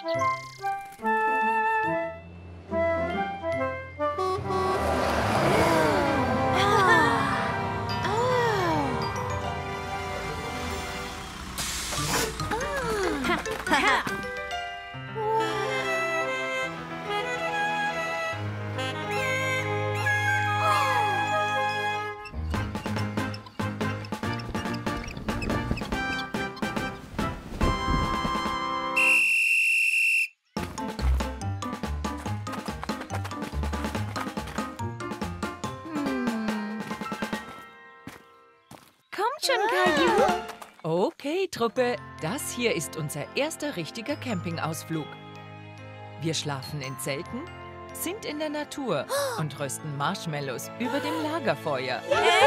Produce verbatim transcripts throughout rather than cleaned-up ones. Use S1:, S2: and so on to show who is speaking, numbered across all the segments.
S1: Schon, Caillou.
S2: Okay, Truppe, das hier ist unser erster richtiger Campingausflug. Wir schlafen in Zelten, sind in der Natur und rösten Marshmallows über dem Lagerfeuer.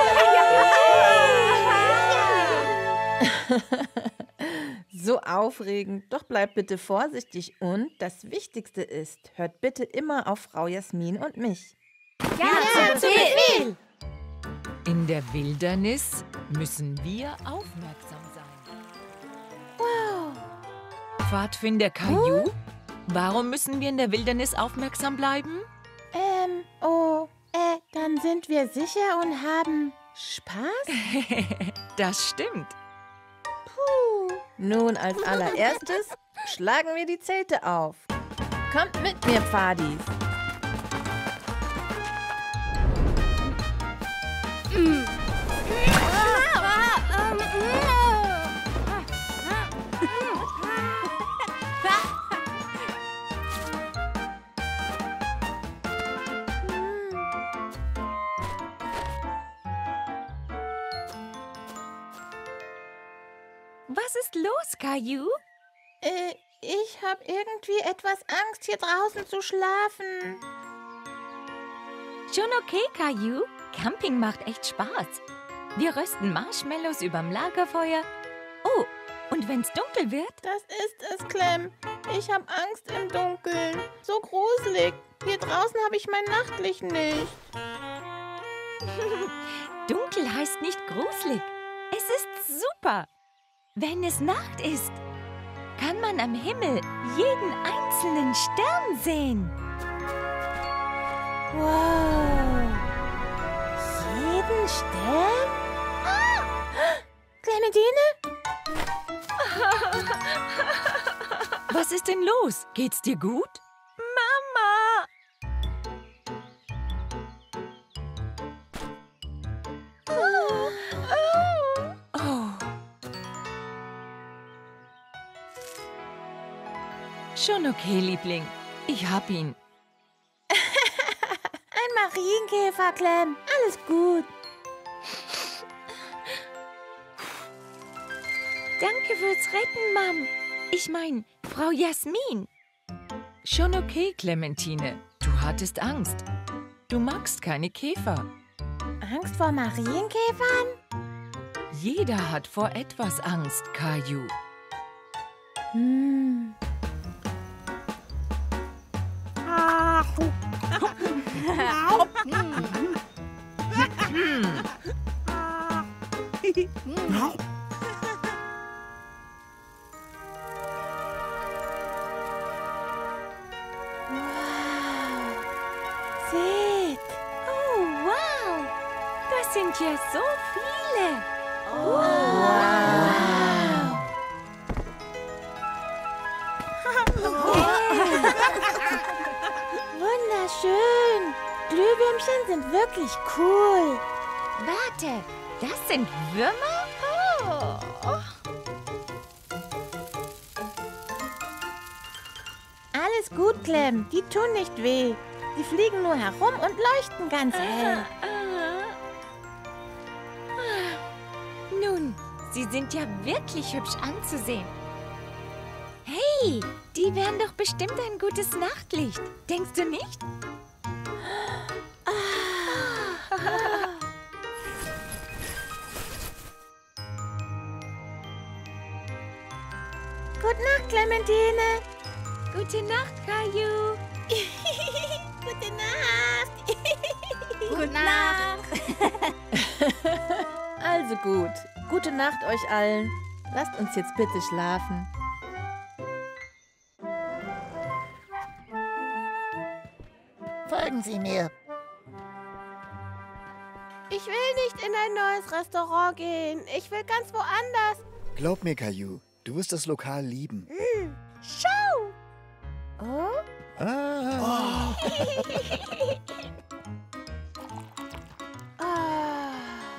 S3: So aufregend. Doch bleibt bitte vorsichtig und das Wichtigste ist, hört bitte immer auf Frau Jasmin und mich.
S1: Ja, ja, zu Befehl!
S2: In der Wildernis müssen wir aufmerksam sein.
S3: Wow.
S2: Pfadfinder Caillou, warum müssen wir in der Wildernis aufmerksam bleiben?
S3: Ähm, oh, äh, dann sind wir sicher und haben Spaß?
S2: Das stimmt.
S3: Puh. Nun, als allererstes schlagen wir die Zelte auf. Kommt mit mir, Pfadis.
S1: Was ist los, Caillou?
S3: Äh, ich habe irgendwie etwas Angst, hier draußen zu schlafen.
S1: Schon okay, Caillou. Camping macht echt Spaß. Wir rösten Marshmallows überm Lagerfeuer. Oh, und wenn's dunkel wird?
S3: Das ist es, Clem. Ich habe Angst im Dunkeln. So gruselig. Hier draußen habe ich mein Nachtlicht nicht.
S1: Dunkel heißt nicht gruselig. Es ist super. Wenn es Nacht ist, kann man am Himmel jeden einzelnen Stern sehen.
S3: Wow. Jeden Stern? Ah! Clementine?
S2: Was ist denn los? Geht's dir gut?
S1: Mama!
S2: Oh. Schon okay, Liebling. Ich hab ihn.
S3: Ein Marienkäfer, Clem. Alles gut.
S1: Danke fürs Retten, Mom. Ich mein, Frau Jasmin.
S2: Schon okay, Clementine. Du hattest Angst. Du magst keine Käfer.
S3: Angst vor Marienkäfern?
S2: Jeder hat vor etwas Angst, Caillou.
S3: Hm. Seht!
S1: Oh, wow! Das sind ja so viele.
S3: Wow! Wunderschön! Glühwürmchen sind wirklich cool.
S1: Warte, das sind Würmer? Oh.
S3: Alles gut, Clem. Die tun nicht weh. Die fliegen nur herum und leuchten ganz hell.
S1: Nun, sie sind ja wirklich hübsch anzusehen. Hey, die wären doch bestimmt ein gutes Nachtlicht. Denkst du nicht?
S3: Gute Nacht, Clementine.
S1: Gute Nacht, Caillou.
S3: Gute Nacht.
S1: Gute Nacht.
S3: Also gut. Gute Nacht euch allen. Lasst uns jetzt bitte schlafen.
S4: Folgen Sie mir.
S5: Ich will nicht in ein neues Restaurant gehen. Ich will ganz woanders.
S6: Glaub mir, Caillou, du wirst das Lokal lieben.
S5: Hm. Schau! Oh?
S6: Ah.
S5: Ah.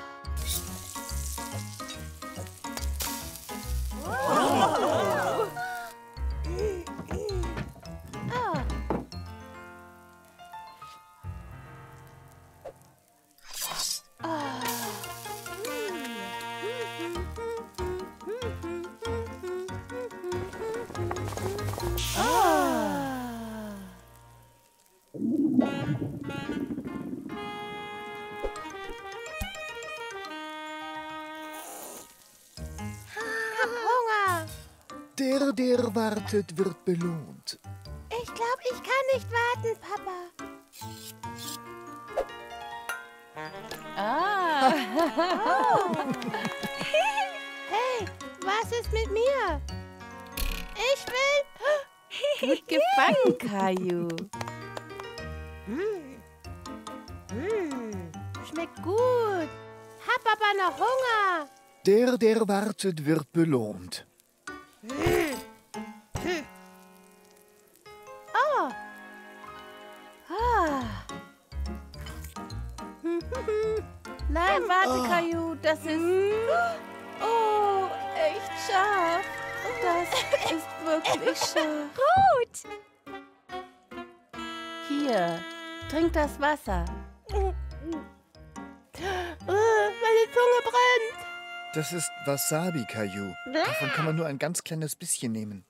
S6: Der, der wartet, wird belohnt.
S5: Ich glaube, ich kann nicht warten, Papa.
S3: Ah.
S5: Oh. Hey, was ist mit mir? Ich will...
S3: Gut gefangen, Caillou.
S5: Hm. Hm. Schmeckt gut. Hab aber noch Hunger.
S6: Der, der wartet, wird belohnt.
S5: Oh. Ah.
S3: Nein, warte, Caillou, das ist... Oh, echt scharf. Das ist wirklich scharf.
S1: Gut.
S3: Hier, trink das Wasser.
S5: Uh, meine Zunge brennt.
S6: Das ist Wasabi, Caillou. Davon kann man nur ein ganz kleines bisschen nehmen.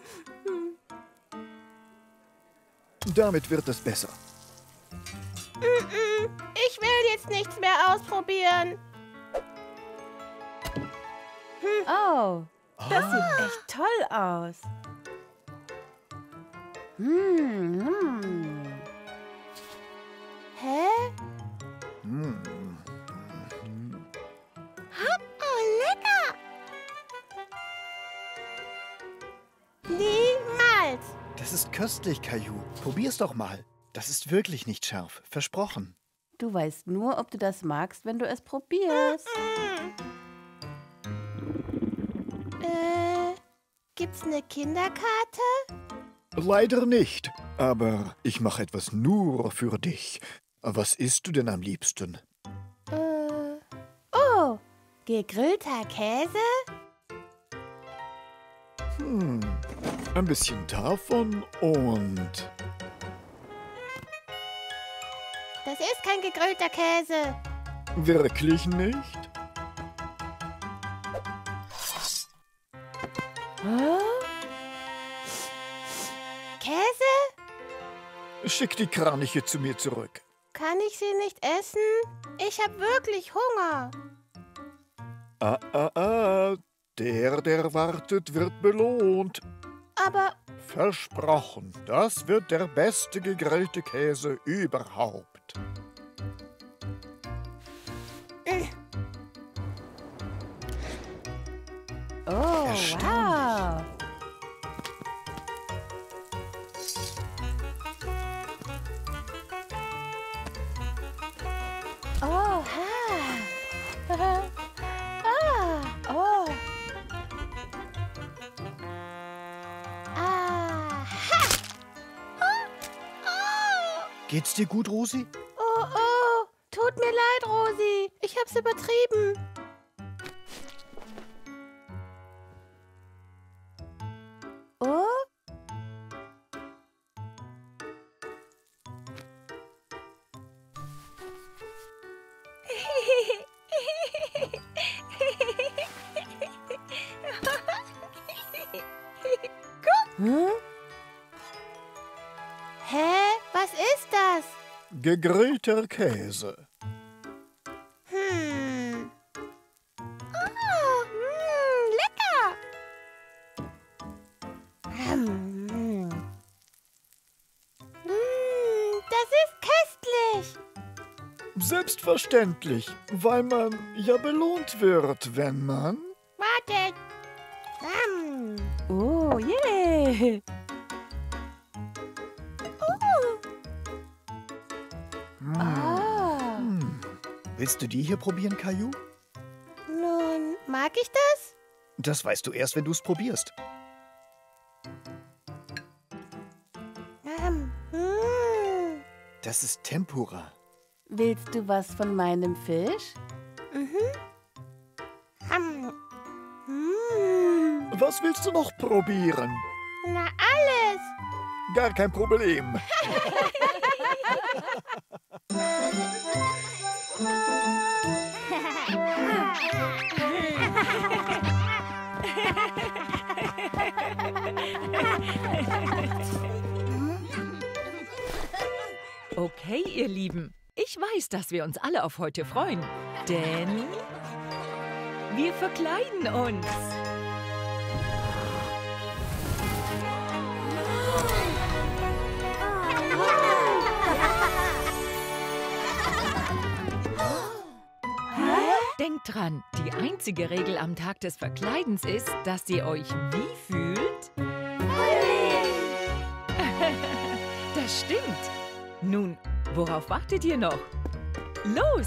S6: Damit wird es besser.
S5: Ich will jetzt nichts mehr ausprobieren.
S3: Oh, das sieht echt toll aus. Hm, hm.
S5: Hä?
S6: Mm.
S5: Oh, lecker! Niemals!
S6: Das ist köstlich, Caillou. Probier's doch mal. Das ist wirklich nicht scharf. Versprochen.
S3: Du weißt nur, ob du das magst, wenn du es probierst.
S5: Äh, gibt's eine Kinderkarte?
S6: Leider nicht. Aber ich mache etwas nur für dich. Was isst du denn am liebsten?
S5: Äh, oh, gegrillter Käse?
S6: Hm, ein bisschen davon und...
S5: Das ist kein gegrillter Käse.
S6: Wirklich nicht?
S3: Hä?
S5: Käse?
S6: Schick die Kraniche zu mir zurück.
S5: Kann ich sie nicht essen? Ich habe wirklich Hunger.
S6: Ah, ah, ah. Der, der wartet, wird belohnt.
S5: Aber
S6: Versprochen, das wird der beste gegrillte Käse überhaupt.
S3: Oh,
S6: Erstaunlich.
S3: wow.
S5: oh, ha. ah, oh. Ah, ha.
S6: Geht's dir gut, Rosi?
S5: Oh, oh. Tut mir leid, Rosi. Ich hab's übertrieben. Oh?
S3: Hm?
S5: Hä? Was ist das?
S6: Gegrillter Käse.
S5: Hm. Oh, mm, lecker. Mm. Mm, das ist köstlich.
S6: Selbstverständlich, weil man ja belohnt wird, wenn man...
S5: Wartet. Mm.
S3: Oh, yeah.
S6: Willst du die hier probieren, Caillou?
S5: Nun, mag ich das?
S6: Das weißt du erst, wenn du es probierst.
S5: Ähm, mm.
S6: Das ist Tempura.
S4: Willst du was von meinem Fisch?
S5: Mhm. Ähm, mm.
S6: Was willst du noch probieren?
S5: Na, alles.
S6: Gar kein Problem.
S2: Okay, ihr Lieben. Ich weiß, dass wir uns alle auf heute freuen. Denn wir verkleiden uns. Denkt dran, die einzige Regel am Tag des Verkleidens ist, dass ihr euch wie fühlt? Das stimmt. Nun, worauf wartet ihr noch? Los!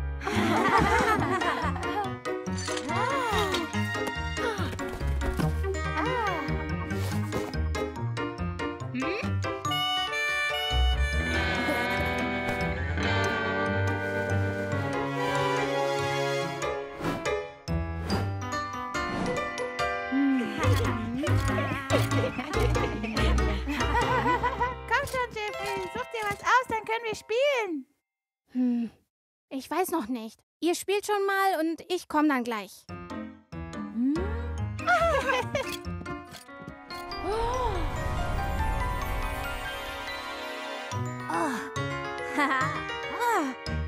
S5: Komm schon, Jeffrey. Such dir was aus, dann können wir spielen.
S7: Hm, ich weiß noch nicht. Ihr spielt schon mal und ich komme dann gleich.
S5: Hm?
S7: Oh. Oh.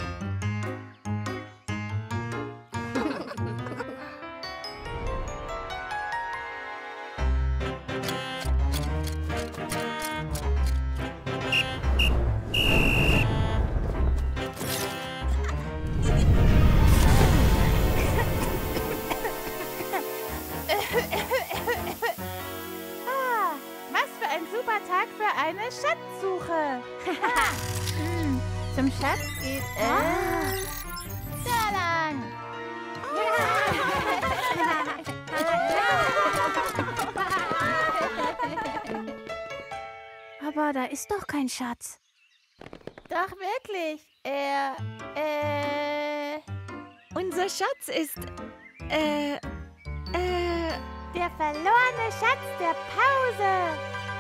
S5: Ah, was für ein super Tag für eine Schatzsuche. Hm, zum Schatz geht es da lang.
S7: Aber da ist doch kein Schatz.
S5: Doch wirklich. Er, äh,
S1: Unser Schatz ist, äh, äh,
S5: der verlorene Schatz der Pause.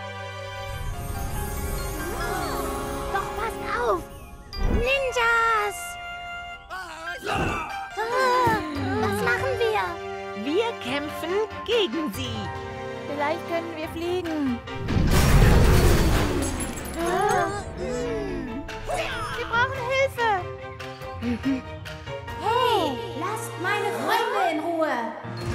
S7: Doch passt auf! Ninjas! Ah, was machen wir?
S1: wir kämpfen gegen sie.
S5: Vielleicht können wir fliegen. Sie brauchen Hilfe.
S7: Hey, lasst meine Freunde in Ruhe!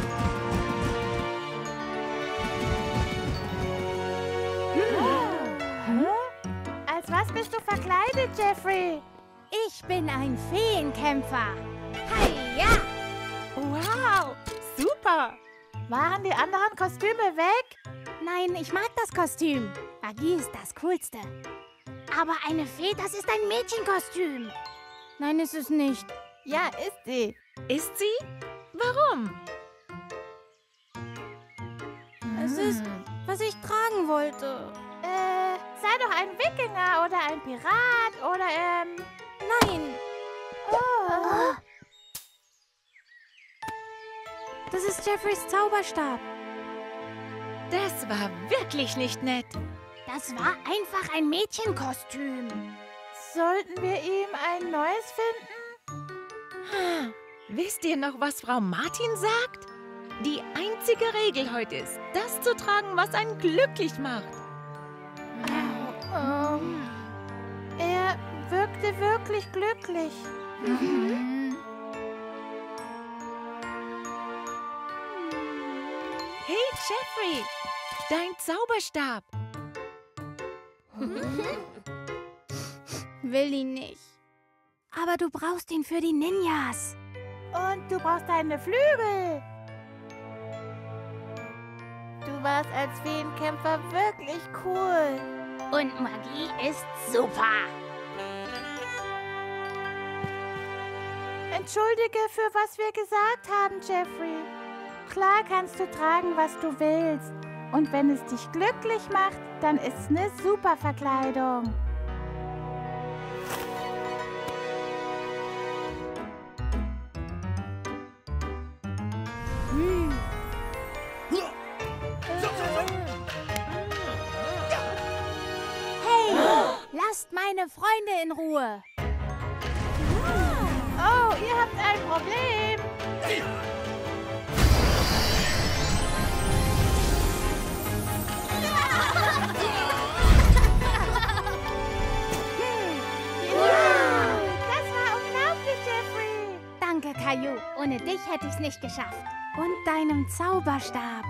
S5: Als was bist du verkleidet, Jeffrey?
S7: Ich bin ein Feenkämpfer. Heia!
S1: Wow, super.
S5: Waren die anderen Kostüme weg?
S7: Nein, ich mag das Kostüm. Magie ist das Coolste. Aber eine Fee, das ist ein Mädchenkostüm. Nein, ist es nicht.
S5: Ja, ist sie.
S1: Ist sie? Warum?
S7: Es ist, was ich tragen wollte.
S5: Äh, sei doch ein Wikinger oder ein Pirat oder, ähm...
S7: Nein,
S5: Oh.
S7: das ist Jeffreys Zauberstab.
S1: Das war wirklich nicht nett.
S7: Das war einfach ein Mädchenkostüm.
S5: Sollten wir ihm ein neues finden?
S1: Wisst ihr noch, was Frau Martin sagt? Die einzige Regel heute ist, das zu tragen, was einen glücklich macht.
S5: Ähm, er wirkte wirklich glücklich.
S1: Hey, Jeffrey, dein Zauberstab.
S7: Will ihn nicht. Aber du brauchst ihn für die Ninjas.
S5: Und du brauchst deine Flügel. Du warst als Feenkämpfer wirklich cool.
S7: Und Magie ist super.
S5: Entschuldige, für was wir gesagt haben, Jeffrey. Klar kannst du tragen, was du willst. Und wenn es dich glücklich macht, dann ist es eine super Verkleidung.
S7: Hey, lasst meine Freunde in Ruhe.
S5: Oh, ihr habt ein Problem. Das war unglaublich, Jeffrey.
S7: Danke, Caillou. Ohne dich hätte ich's nicht geschafft. Und deinem Zauberstab.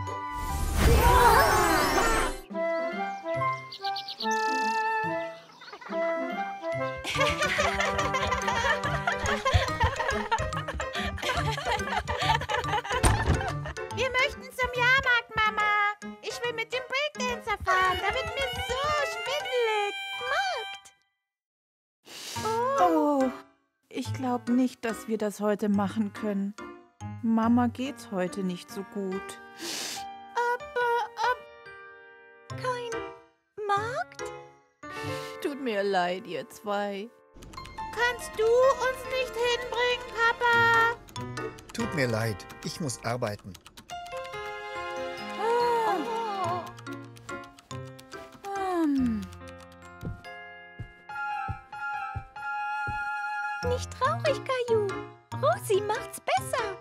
S5: Wir möchten zum Jahrmarkt, Mama. Ich will mit dem Breakdancer fahren. Da wird mir so schwindelig. Markt.
S3: Oh, ich glaube nicht, dass wir das heute machen können. Mama geht's heute nicht so gut.
S5: Aber, ab.
S1: Kein Markt?
S3: Tut mir leid, ihr zwei.
S5: Kannst du uns nicht hinbringen, Papa?
S6: Tut mir leid, ich muss arbeiten.
S3: Hm.
S1: Nicht traurig, Caillou. Rosi macht's besser.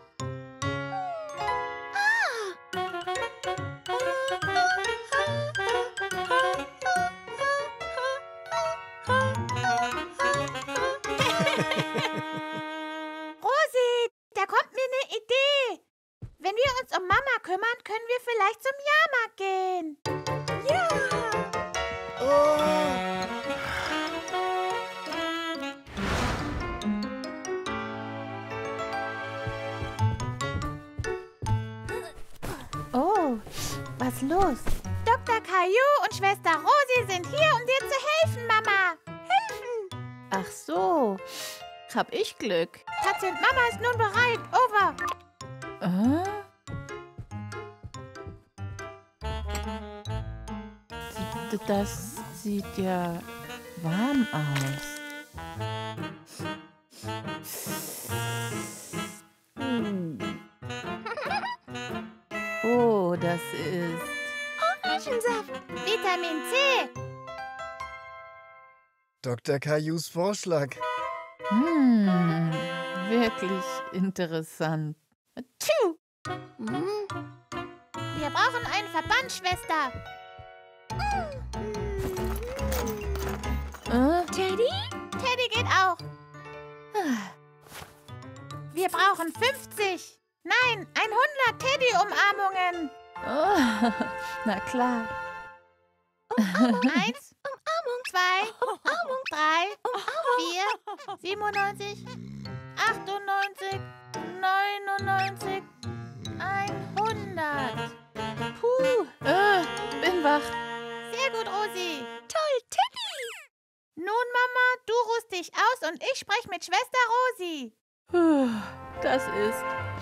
S5: Rosi, da kommt mir eine Idee. Wenn wir uns um Mama kümmern, können wir vielleicht zum Jahrmarkt gehen. Ja!
S3: Oh, was los?
S5: Doktor Caillou und Schwester Rosi sind hier, um dir zu helfen, Mama.
S3: Ach so, hab ich Glück.
S5: Patient Mama ist nun bereit. Over.
S3: Äh? D- Das sieht ja warm aus. Hm. Oh, das ist...
S1: Orangensaft.
S5: Vitamin C.
S6: Doktor Cailloux Vorschlag.
S3: Hm, wirklich interessant. Tschu!
S5: Wir brauchen einen Verband, Schwester.
S3: Äh?
S1: Teddy?
S5: Teddy geht auch. Wir brauchen fünfzig. Nein, hundert Teddy-Umarmungen.
S3: Oh, na klar.
S5: Eins, Umarmung. Zwei, Umarmung. Drei, Umarmung. Vier, siebenundneunzig, achtundneunzig, neunundneunzig, hundert.
S3: Puh, äh, bin wach.
S5: Sehr gut, Rosi.
S1: Toll, Teddy.
S5: Nun, Mama, du ruhst dich aus und ich spreche mit Schwester Rosi.
S3: Puh, das ist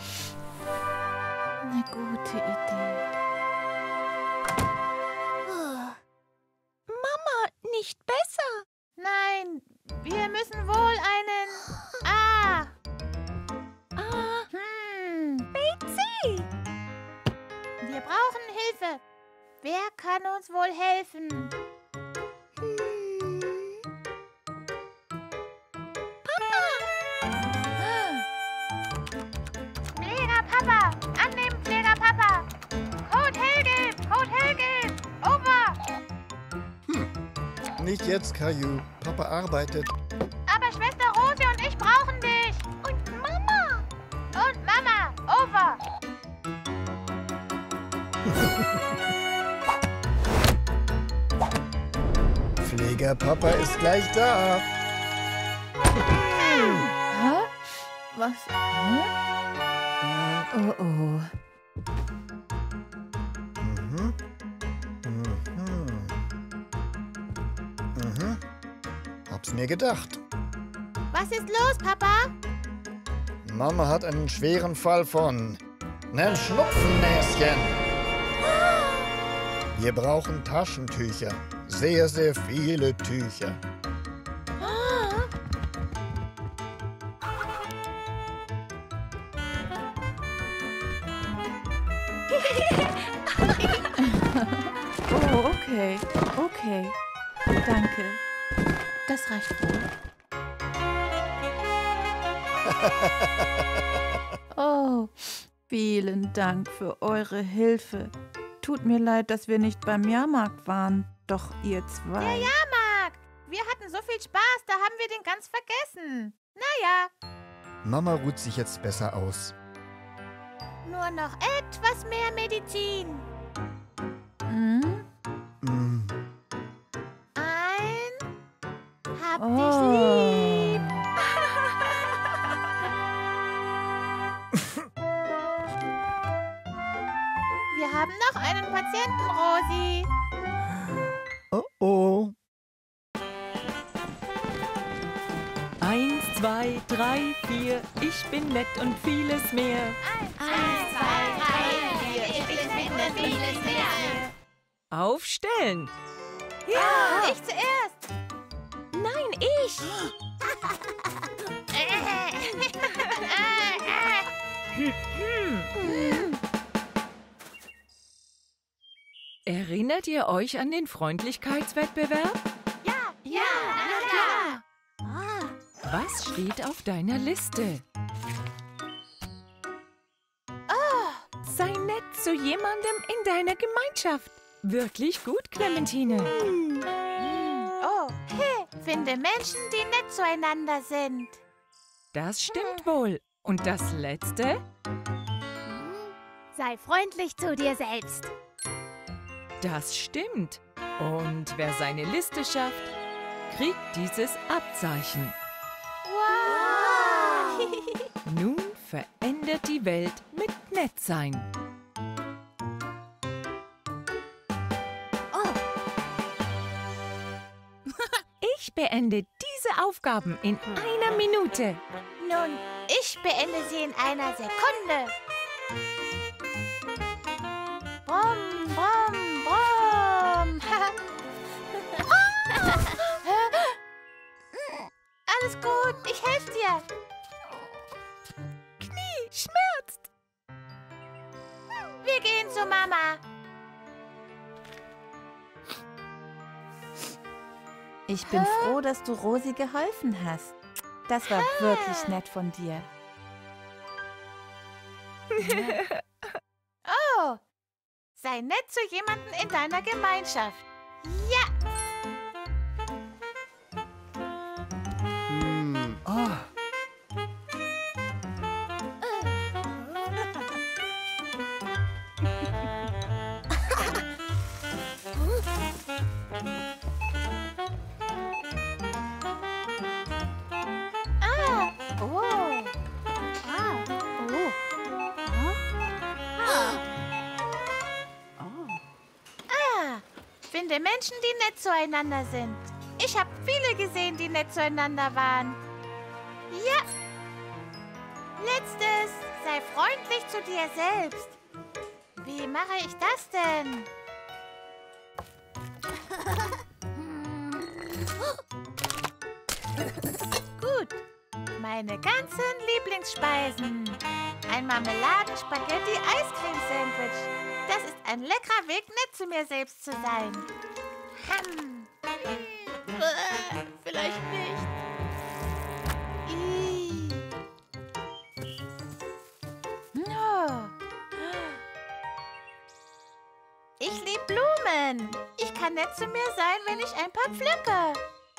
S3: eine gute Idee.
S1: Mama, nicht besser.
S5: Nein, wir müssen wohl einen A.
S1: Ah,
S5: Hm,
S1: B C.
S5: wir brauchen Hilfe. Wer kann uns wohl helfen? Pfleger Papa! Annehmen, Pfleger Papa! Code Helge! Code Helge! Over!
S6: Nicht jetzt, Caillou. Papa arbeitet.
S5: Aber Schwester Rosi und ich brauchen dich!
S1: Und Mama.
S5: Und Mama! Over!
S6: Pfleger Papa ist gleich da.
S3: Hä? Was? Hä? Oh, oh.
S6: Mhm. Mhm. Mhm. Hab's mir gedacht.
S5: Was ist los, Papa?
S6: Mama hat einen schweren Fall von einem Schnupfennäschen. Wir brauchen Taschentücher. Sehr, sehr viele Tücher.
S3: Oh, okay. Okay. Danke. Das reicht wohl. Oh, vielen Dank für eure Hilfe. Tut mir leid, dass wir nicht beim Jahrmarkt waren. Doch ihr zwei.
S5: Der Jahrmarkt! Wir hatten so viel Spaß, da haben wir den ganz vergessen. Naja,
S6: Mama ruht sich jetzt besser aus.
S5: nur noch etwas mehr Medizin.
S3: Hm?
S6: Mm.
S5: Ein... Hab
S3: Oh.
S5: dich lieb. Wir haben noch einen Patienten, Rosi.
S6: Oh oh.
S2: Eins, zwei, drei, vier, ich bin nett und vieles mehr.
S5: Eins, zwei, drei, vier, ich bin nett und vieles mehr.
S2: Aufstellen!
S5: Ja, ich zuerst.
S1: Nein, ich.
S2: Erinnert ihr euch an den Freundlichkeitswettbewerb?
S5: Ja, na klar.
S2: Was steht auf deiner Liste?
S1: Sei nett zu jemandem in deiner Gemeinschaft.
S2: Wirklich gut, Clementine.
S5: Oh, hey, finde Menschen, die nett zueinander sind.
S2: Das stimmt wohl. Und das letzte?
S7: Sei freundlich zu dir selbst.
S2: Das stimmt. Und wer seine Liste schafft, kriegt dieses Abzeichen.
S5: Wow.
S2: Nun verändert die Welt mit Nettsein.
S1: Ich beende diese Aufgaben in einer Minute.
S5: Nun, ich beende sie in einer Sekunde. Brumm, brumm, brumm. Alles gut, ich helfe dir.
S1: Knie schmerzt.
S5: Wir gehen zu Mama.
S3: Ich bin froh, dass du Rosi geholfen hast. Das war wirklich nett von dir.
S5: Oh, sei nett zu jemandem in deiner Gemeinschaft. Ja,
S6: Hm. Ah.
S5: ah, oh, ah, oh. Ah, finde Menschen, die nett zueinander sind. Ich habe viele gesehen, die nett zueinander waren. Ja. Letztes, sei freundlich zu dir selbst. Wie mache ich das denn? Gut. Meine ganzen Lieblingsspeisen. Ein Marmeladen-Spaghetti-Eiscreme-Sandwich. Das ist ein leckerer Weg, nett zu mir selbst zu sein. Hm. Äh, Vielleicht nicht. Ih. Oh. Ich liebe Blumen. Ich kann nett zu mir sein, wenn ich ein paar pflücke.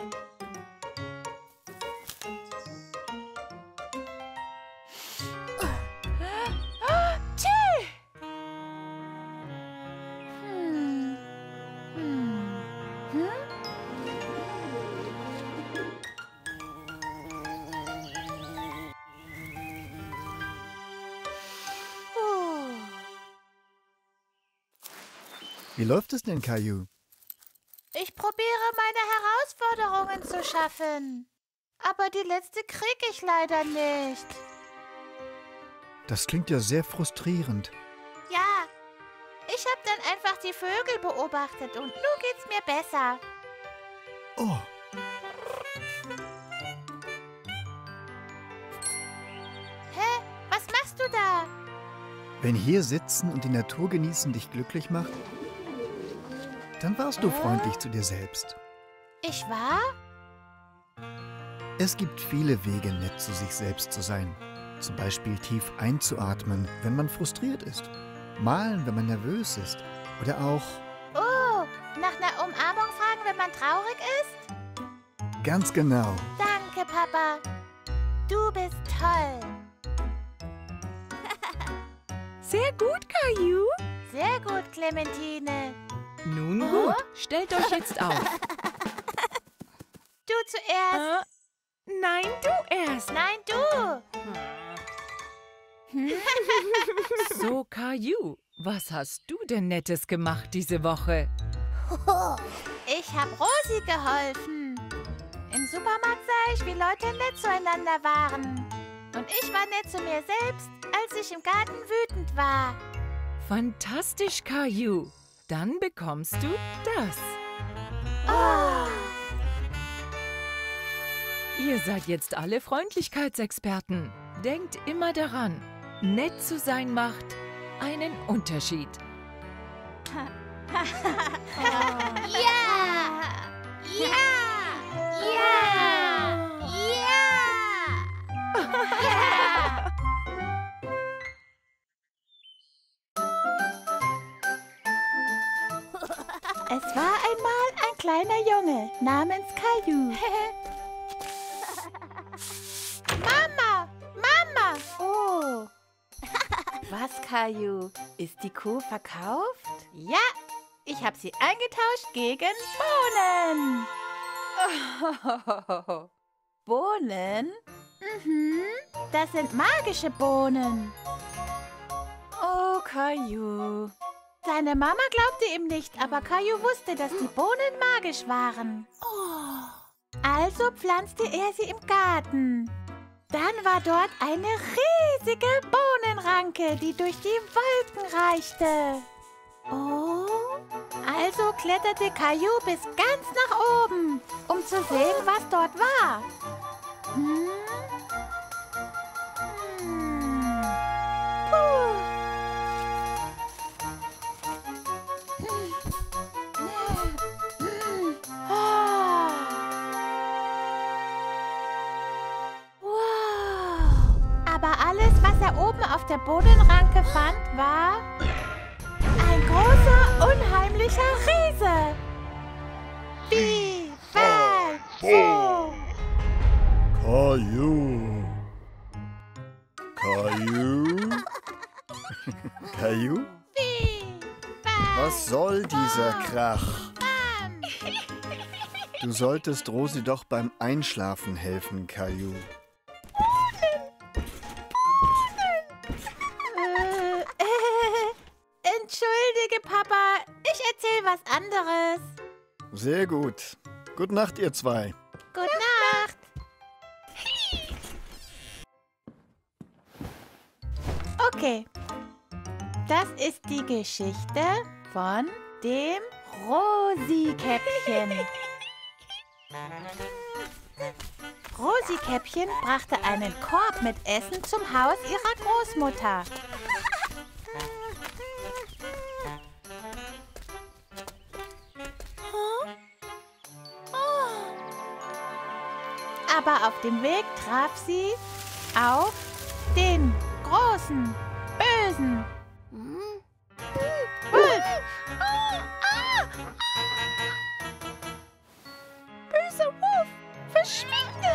S5: Hm. Hm. Hm? Oh.
S6: Wie läuft es denn, Caillou?
S5: Ich probiere meine Herausforderungen zu schaffen. Aber die letzte kriege ich leider nicht.
S6: Das klingt ja sehr frustrierend.
S5: Ja, ich habe dann einfach die Vögel beobachtet und nun geht's mir besser.
S6: Oh,
S5: Hä? Was machst du da?
S6: wenn hier sitzen und die Natur genießen dich glücklich macht, dann warst du freundlich zu dir selbst.
S5: Ich war?
S6: Es gibt viele Wege, nett zu sich selbst zu sein. Zum Beispiel tief einzuatmen, wenn man frustriert ist. Malen, wenn man nervös ist. Oder auch
S5: Oh, nach einer Umarmung fragen, wenn man traurig ist?
S6: ganz genau.
S5: Danke, Papa. Du bist toll.
S1: Sehr gut, Caillou.
S5: Sehr gut, Clementine.
S2: Nun gut, stellt euch jetzt auf.
S5: Du zuerst.
S1: Äh, nein, du erst.
S5: Nein, du.
S2: So, Caillou, was hast du denn Nettes gemacht diese Woche?
S5: Ich habe Rosi geholfen. Im Supermarkt sah ich, wie Leute nett zueinander waren. Und ich war nett zu mir selbst, als ich im Garten wütend war.
S2: Fantastisch, Caillou. Dann bekommst du das.
S5: Oh.
S2: Ihr seid jetzt alle Freundlichkeitsexperten. Denkt immer daran, nett zu sein macht einen Unterschied.
S5: Ja! Ja! Ja! Ja! Ja! Es war einmal ein kleiner Junge namens Caillou. Mama! Mama!
S4: Oh. Was, Caillou? Ist die Kuh verkauft?
S5: Ja, ich habe sie eingetauscht gegen Bohnen.
S4: Bohnen?
S5: Mhm, das sind magische Bohnen.
S4: Oh, Caillou.
S5: Seine Mama glaubte ihm nicht, aber Caillou wusste, dass die Bohnen magisch waren. Also pflanzte er sie im Garten. Dann war dort eine riesige Bohnenranke, die durch die Wolken reichte. Oh, also kletterte Caillou bis ganz nach oben, um zu sehen, was dort war. Hm? Hm. Puh. Aber alles, was er oben auf der Bohnenranke fand, war ein großer, unheimlicher Riese. Viva Vo!
S6: Caillou. Caillou? Caillou?
S5: Viva
S6: Was soll dieser Krach?
S5: Bam!
S6: Du solltest Rosi doch beim Einschlafen helfen, Caillou.
S5: Äh, äh, entschuldige, Papa. Ich erzähl was anderes.
S6: Sehr gut. Gute Nacht, ihr zwei.
S5: Gute Nacht. Okay. Das ist die Geschichte von dem Rosikäppchen. Rosikäppchen brachte einen Korb mit Essen zum Haus ihrer Großmutter. Aber auf dem Weg traf sie auf den großen, bösen Wolf. Böser Wolf, verschwinde!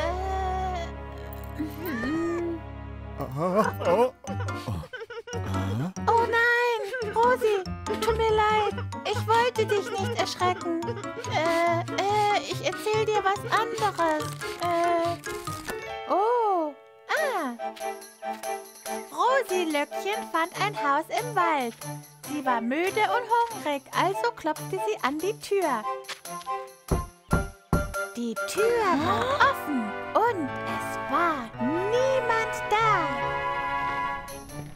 S6: Ah, oh. Ah,
S5: Oh nein, Rosi, tut mir leid. Ich wollte dich nicht erschrecken. Äh, äh, ich erzähl dir was anderes. Äh, oh, ah. Rosi Löckchen fand ein Haus im Wald. Sie war müde und hungrig, also klopfte sie an die Tür. Die Tür war offen und es war niemand da.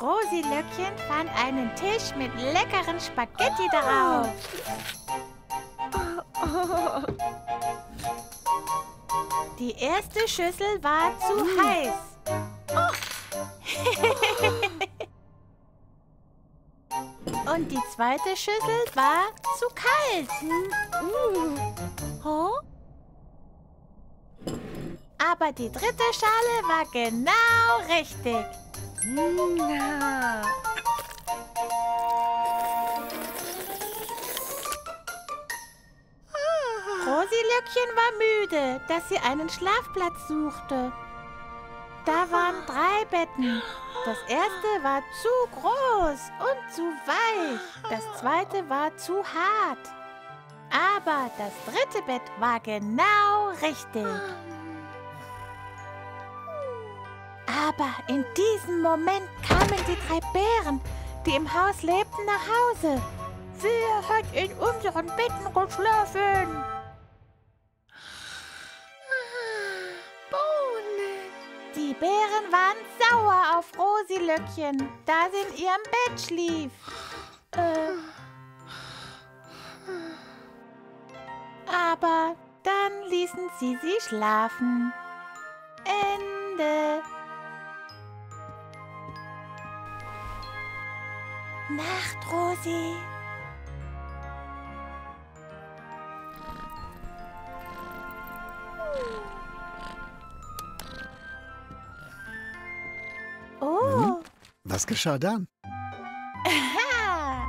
S5: Rosi-Löckchen fand einen Tisch mit leckeren Spaghetti darauf. Die erste Schüssel war zu heiß. Und die zweite Schüssel war zu kalt. Aber die dritte Schale war genau richtig.
S1: Na.
S5: Rosi-Löckchen war müde, dass sie einen Schlafplatz suchte. Da waren drei Betten. Das erste war zu groß und zu weich. Das zweite war zu hart. Aber das dritte Bett war genau richtig. Aber in diesem Moment kamen die drei Bären, die im Haus lebten, nach Hause. Wer hat in unseren Betten geschlafen? Die Bären waren sauer auf Rosi-Löckchen, da sie in ihrem Bett schlief. Äh. Aber dann ließen sie sie schlafen. Ende. Nacht, Rosi. Oh.
S6: Hm? Was geschah dann?
S5: Aha.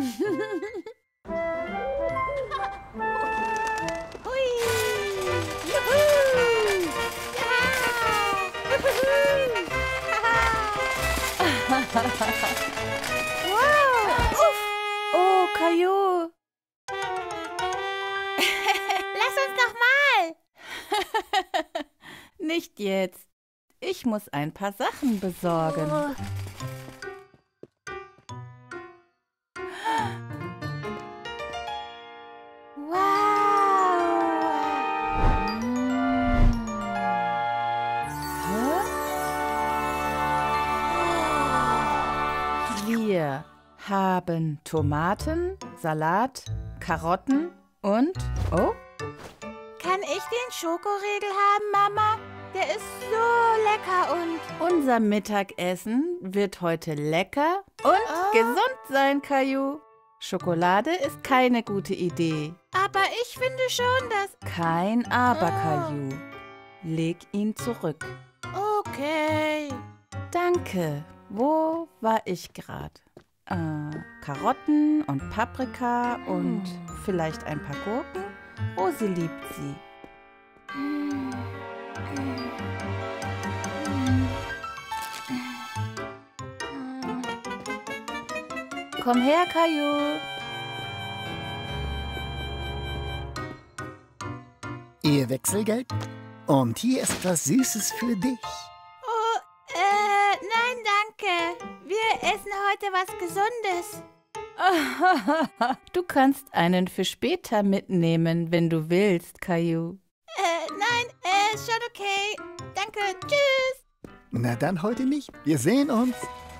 S5: Hui. Juhu. Ja. Wow. Uff.
S4: Oh, Caillou.
S5: Lass uns doch mal.
S4: Nicht jetzt. Ich muss ein paar Sachen besorgen.
S5: Oh.
S4: Wir haben Tomaten, Salat, Karotten und... Oh,
S5: Kann ich den Schokoriegel haben, Mama? Der ist so lecker und...
S4: unser Mittagessen wird heute lecker und
S5: Oh.
S4: gesund sein, Caillou. Schokolade ist keine gute Idee.
S5: Aber ich finde schon, dass...
S4: Kein Aber,
S5: Oh.
S4: Caillou. Leg ihn zurück.
S5: Okay.
S4: Danke. Wo war ich gerade? Äh, Karotten und Paprika und vielleicht ein paar Gurken? Rosi liebt sie. Komm her, Caillou.
S6: Ihr Wechselgeld? Und hier ist was Süßes für dich.
S5: Oh, äh, nein, danke. Wir essen heute was Gesundes.
S4: Du kannst einen für später mitnehmen, wenn du willst, Caillou.
S5: Äh, nein, äh, ist schon okay. Danke, tschüss.
S6: Na dann heute nicht. Wir sehen uns.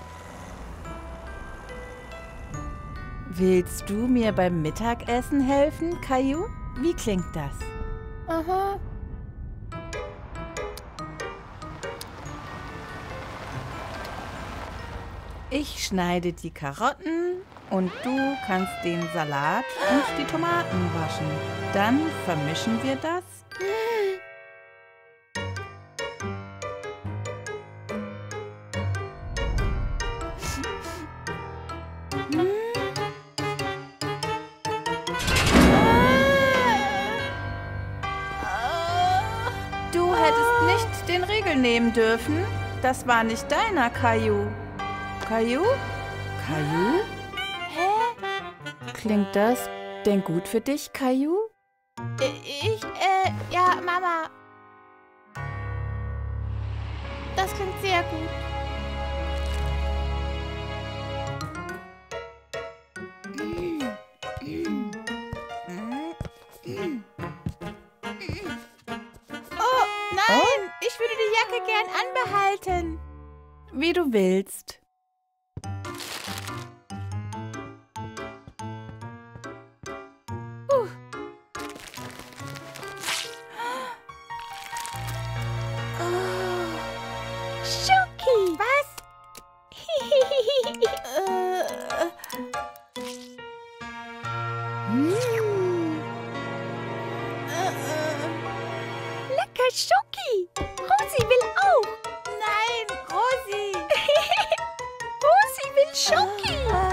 S4: Willst du mir beim Mittagessen helfen, Caillou? Wie klingt das?
S5: Aha.
S4: Ich schneide die Karotten und du kannst den Salat und die Tomaten waschen. Dann vermischen wir das. Du hättest nicht den Riegel nehmen dürfen. Das war nicht deiner, Caillou. Caillou? Caillou?
S5: Hä?
S4: Klingt das denn gut für dich, Caillou?
S5: Ich, äh, ja, Mama. Das klingt sehr gut. Oh, nein! Ich würde die Jacke gern anbehalten.
S4: Wie du willst.
S1: Schoki.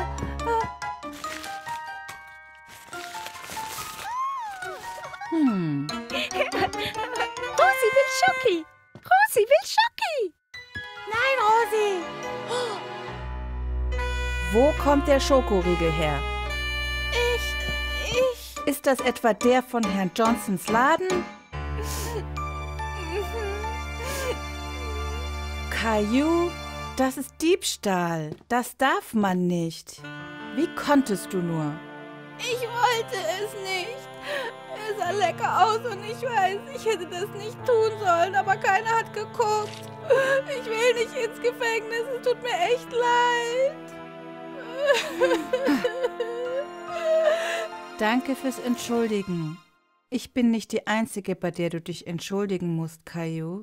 S4: Hm.
S1: Rosi will Schoki. Rosi will Schoki.
S5: Nein, Rosi.
S4: Wo kommt der Schokoriegel her?
S5: Ich, ich...
S4: Ist das etwa der von Herrn Johnsons Laden? Caillou, das ist Diebstahl. Das darf man nicht. Wie konntest du nur?
S3: Ich wollte es nicht. Er sah lecker aus und ich weiß, ich hätte das nicht tun sollen, aber keiner hat geguckt. Ich will nicht ins Gefängnis, es tut mir echt leid.
S4: Danke fürs Entschuldigen. Ich bin nicht die Einzige, bei der du dich entschuldigen musst, Caillou.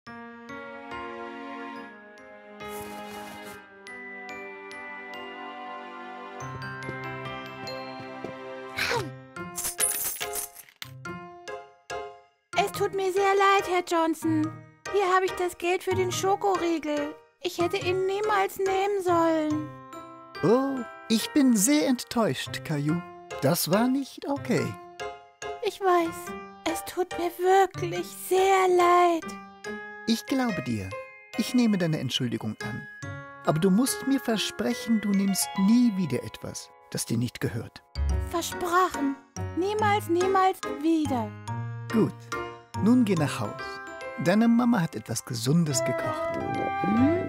S5: Es tut mir sehr leid, Herr Johnson. Hier habe ich das Geld für den Schokoriegel. Ich hätte ihn niemals nehmen sollen.
S6: Oh, ich bin sehr enttäuscht, Caillou. Das war nicht okay.
S5: Ich weiß, es tut mir wirklich sehr leid.
S6: Ich glaube dir. Ich nehme deine Entschuldigung an. Aber du musst mir versprechen, du nimmst nie wieder etwas, das dir nicht gehört.
S5: Versprochen. Niemals, niemals wieder.
S6: Gut, nun geh nach Haus. Deine Mama hat etwas Gesundes gekocht. Hm?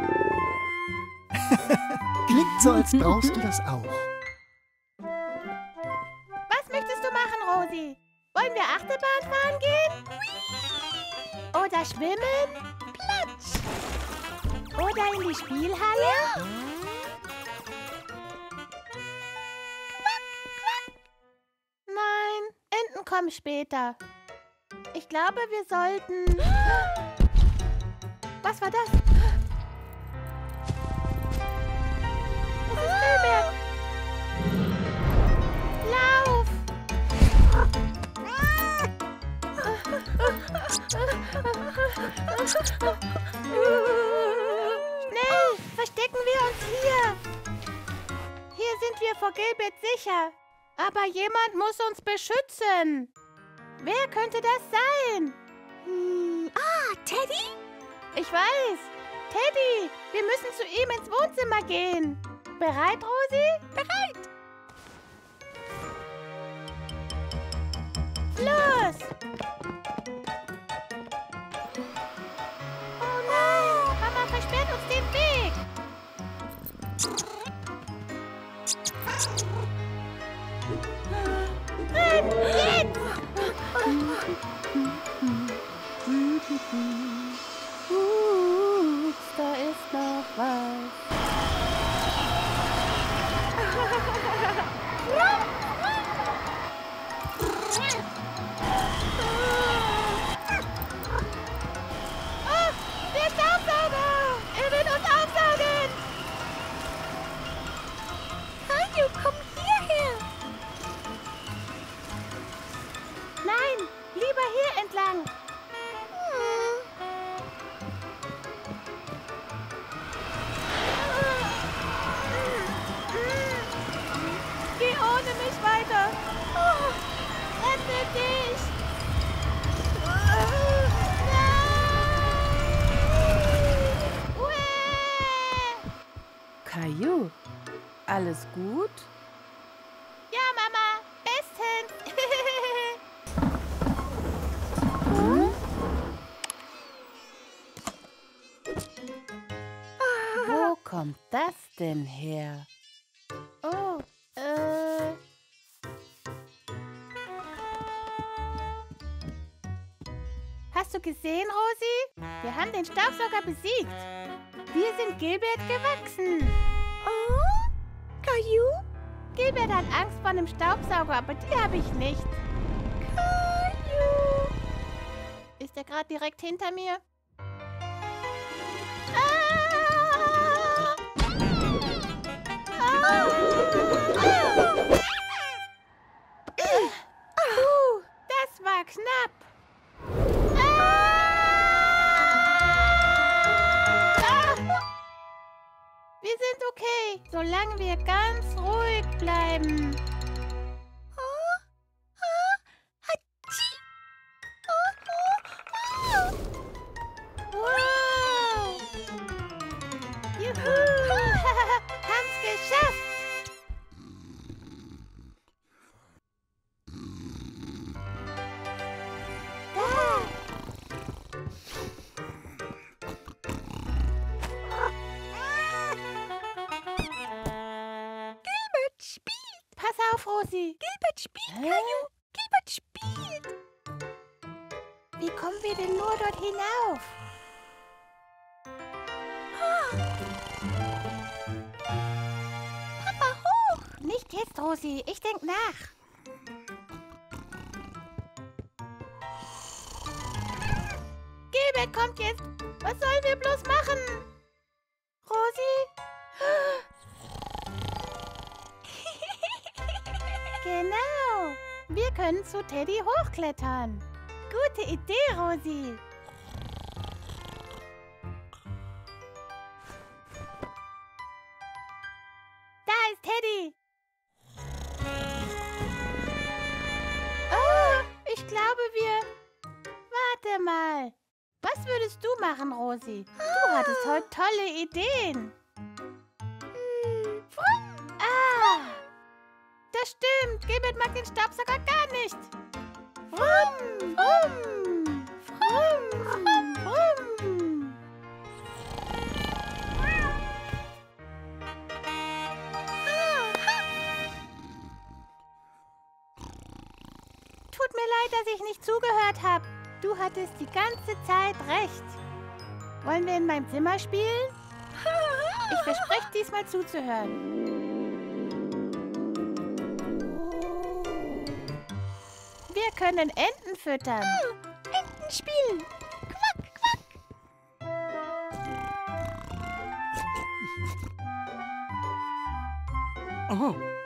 S6: Klingt so, als brauchst du das auch.
S5: Was möchtest du machen, Rosi? Wollen wir Achterbahn fahren gehen? Oder schwimmen? Platsch! Oder in die Spielhalle? Nein, Enten kommen später. Ich glaube, wir sollten... Was war das? Das ist Gilbert. Lauf! Schnell, verstecken wir uns hier. Hier sind wir vor Gilbert sicher. Aber jemand muss uns beschützen. Wer könnte das sein?
S7: Hm, ah, Teddy?
S5: Ich weiß. Teddy, wir müssen zu ihm ins Wohnzimmer gehen. Bereit, Rosi? Bereit. Los! Oh nein, Mama versperrt uns den Weg. Renn, jetzt!
S4: Ups, da ist noch was.
S5: Oh, der Staubsauger! Er will uns aufsaugen!
S7: Caillou, komm hierher.
S5: Nein, lieber hier entlang. Geh ohne mich weiter. Oh, rette dich. Nein. Uäh.
S4: Caillou, alles gut?
S5: Ja, Mama, bestens.
S4: Wo kommt das denn her?
S5: Oh, äh... Hast du gesehen, Rosi? Wir haben den Staubsauger besiegt. Wir sind Gilbert gewachsen.
S7: Oh, Caillou?
S5: Gilbert hat Angst vor einem Staubsauger, aber die habe ich nicht.
S7: Caillou.
S5: Ist er gerade direkt hinter mir? Ah! Ah! Puh, das war knapp. Ah! Ah! Wir sind okay, solange wir ganz ruhig bleiben. Wow! Juhu! Haben's geschafft!
S1: Gilbert spielt.
S5: Pass auf, Rosi.
S1: Gilbert spielt,
S5: Hä?
S1: Caillou. Gilbert spielt.
S5: Wie kommen wir denn nur dort hinauf?
S1: Papa, hoch.
S5: Nicht jetzt, Rosi. Ich denk nach. Gilbert kommt jetzt. Was sollen wir bloß machen? Rosi? Genau. Wir können zu Teddy hochklettern. Gute Idee, Rosi. Da ist Teddy. Oh, ich glaube, wir... Warte mal. Was würdest du machen, Rosi? Du hattest heute tolle Ideen. Ah, das stimmt. Gilbert mag den Staubsauger gar nicht. Brumm, brumm, brumm, brumm. Tut mir leid, dass ich nicht zugehört habe. Du hattest die ganze Zeit recht. Wollen wir in meinem Zimmer spielen? Ich verspreche, diesmal zuzuhören. Wir können Enten füttern.
S1: Enten spielen. Quack, quack.
S6: Oh,